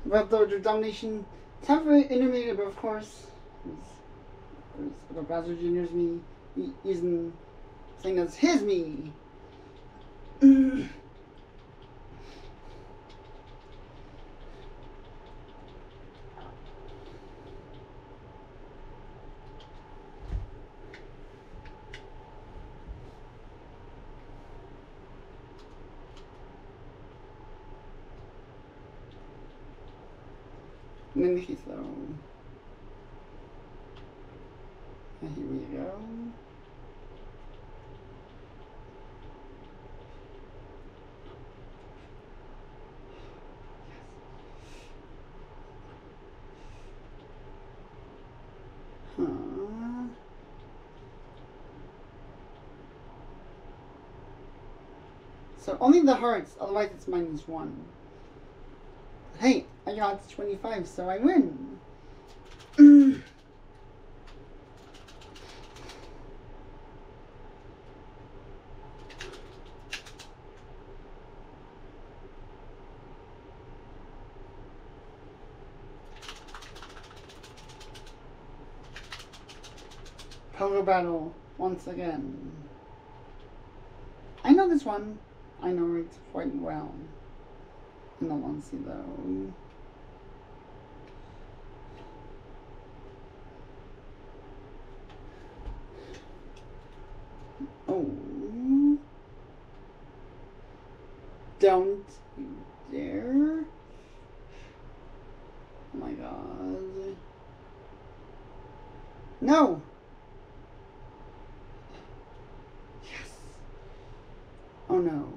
About Dojo Domination. Temporary intermediate, but of course, the browser juniors me using saying that's his me. And then he's though. And here we go. So only the hearts, otherwise it's -1. Hey, I got to 25, so I win. Pogo battle once again. I know this one. I know it quite well. No one see though. Oh. Don't you dare. Oh my god. No! Yes! Oh no.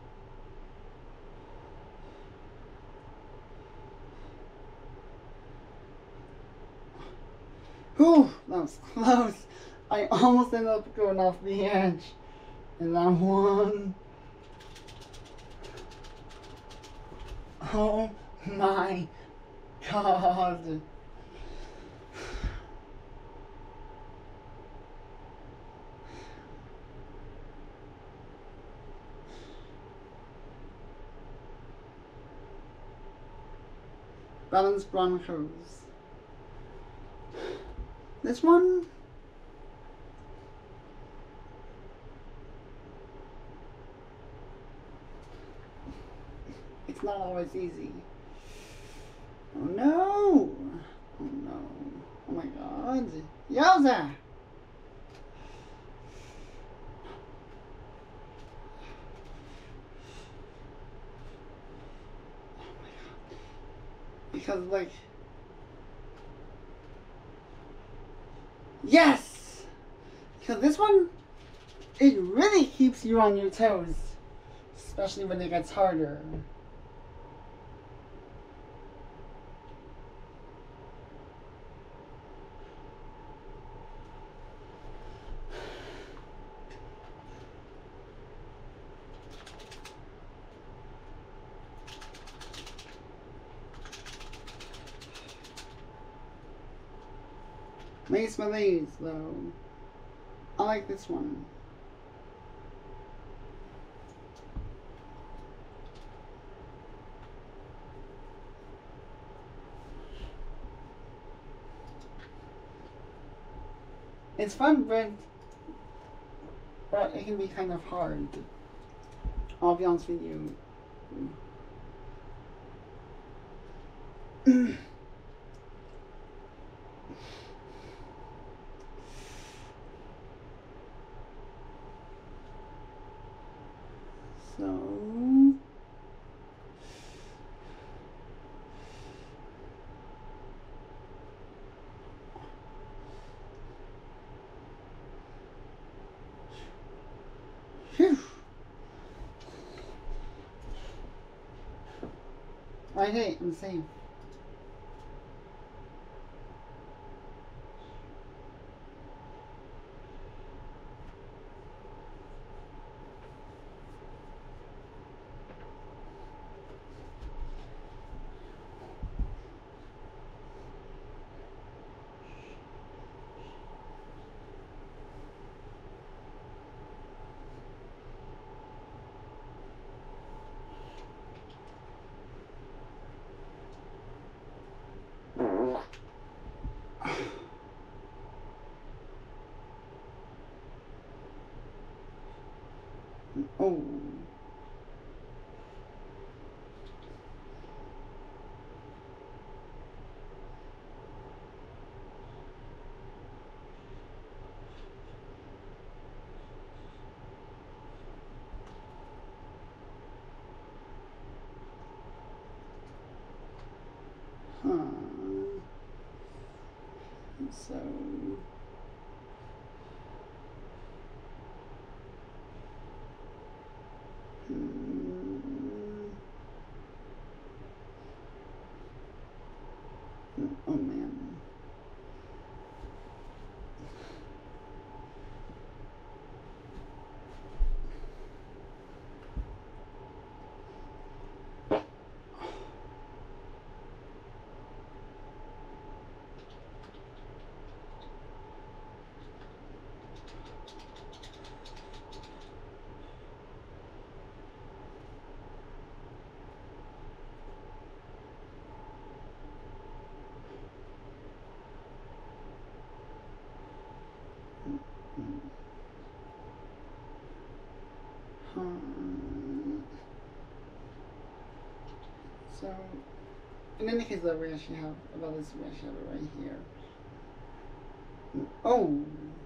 Whew, that was close. I almost ended up going off the edge. And that one. Oh my god. Balance Broncos. This one? It's not always easy. Oh no! Oh no. Oh my god. Yowza! Because like, yes, because this one, it really keeps you on your toes, especially when it gets harder. Mace Malaise, though. I like this one. It's fun, but it can be kind of hard. I'll be honest with you. So, phew. Right, hey, I'm safe. Huh. So... Oh man. So, in any case, though, we actually have about this. We actually have it right here. Oh.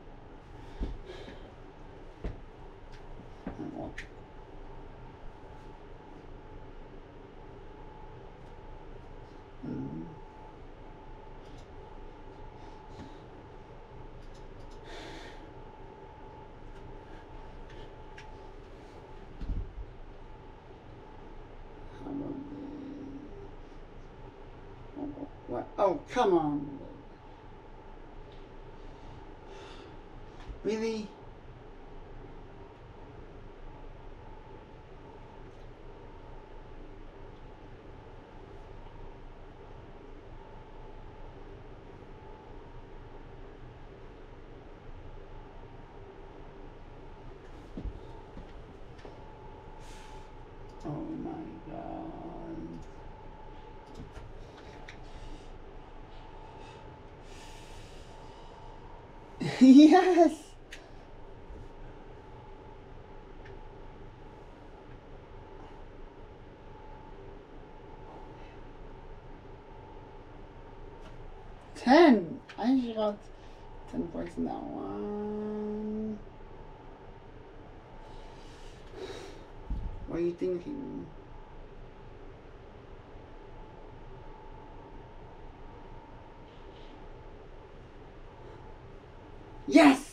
What? Oh, come on. Really? Oh my god. Yes! Ten! I actually got 10 points in that one. What are you thinking? Yes!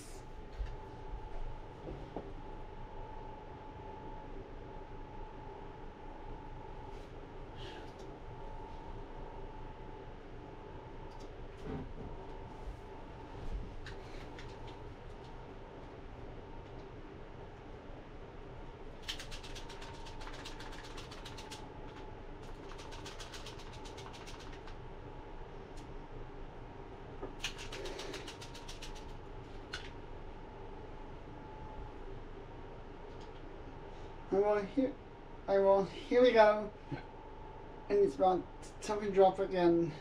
Here we go. And it's about to drop again.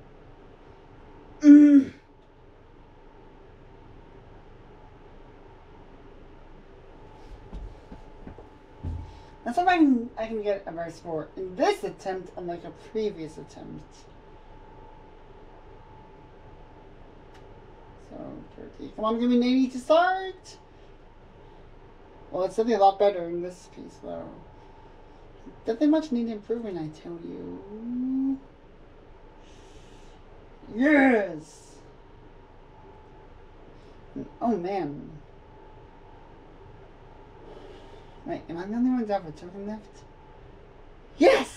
Let's see if I can get a better score in this attempt unlike a previous attempt. So 30. Come on, give me an 80 to start. Well, it's definitely a lot better in this piece though. Definitely much need improvement, I tell you. Yes! Oh man. Wait, am I the only one that have a token left? Yes!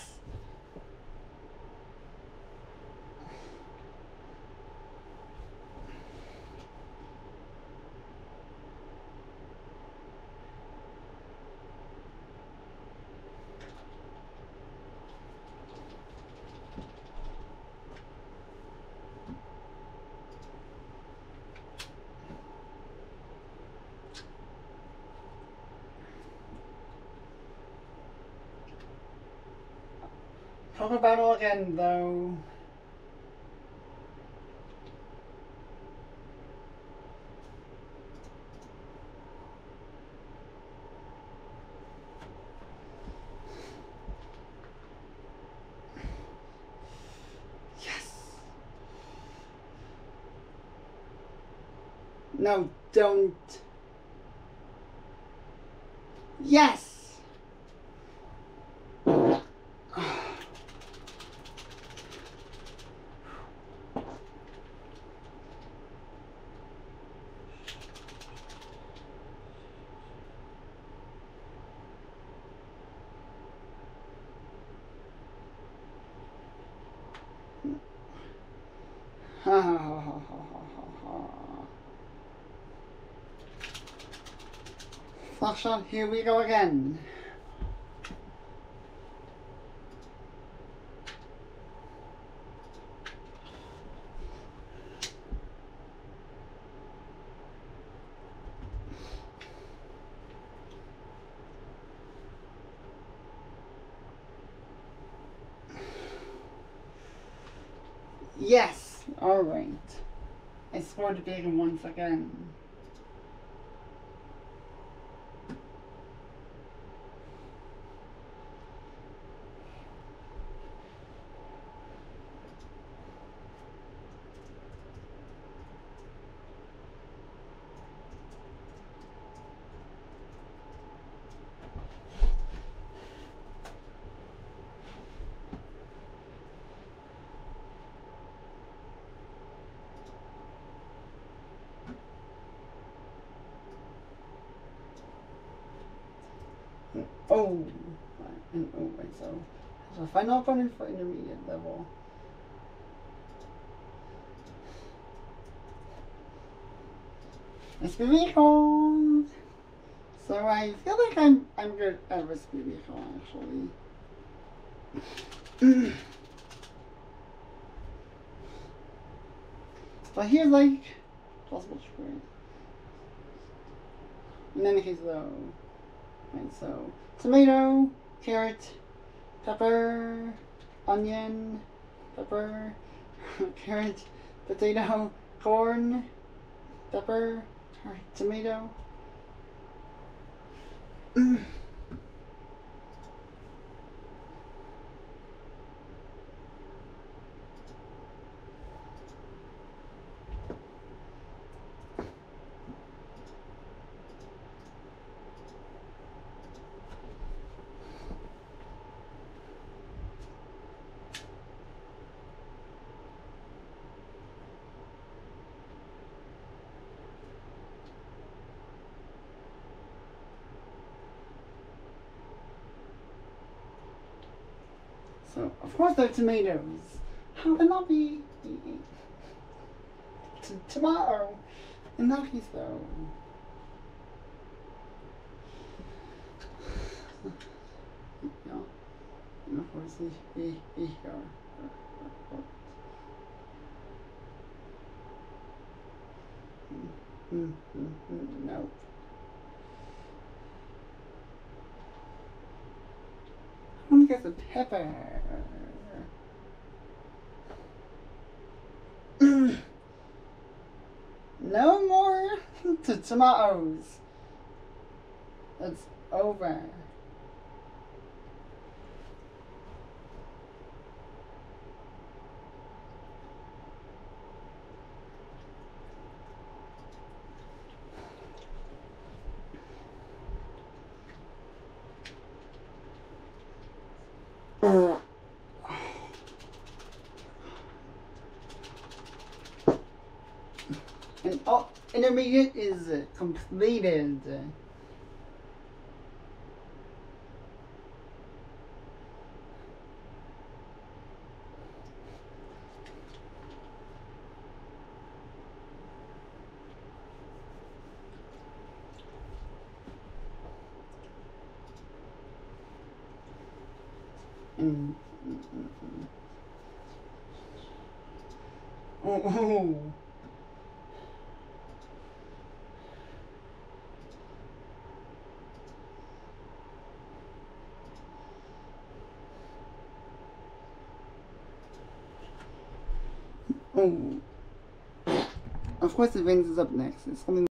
Proper battle again, though. Yes! No, don't. Yes! Ha ha ha ha ha ha ha. Flash shot, here we go again. Yes! Alright. I scored the bacon once again. Oh, and oh wait, so final opponent for intermediate level. Recipe vehicle. So I feel like I'm good at recipe vehicle actually. But here's like possible choice. In any case though. Right, so tomato, carrot, pepper, onion, pepper, carrot, potato, corn, pepper, alright, tomato. So, of course they're tomatoes. How can that be tomato? In that case though. Yeah. And of course here. No. I want to get the pepper. No more tomatoes. It's over. And oh, intermediate is completed. Oh. Oh. Of course, the Vince is up next. It's something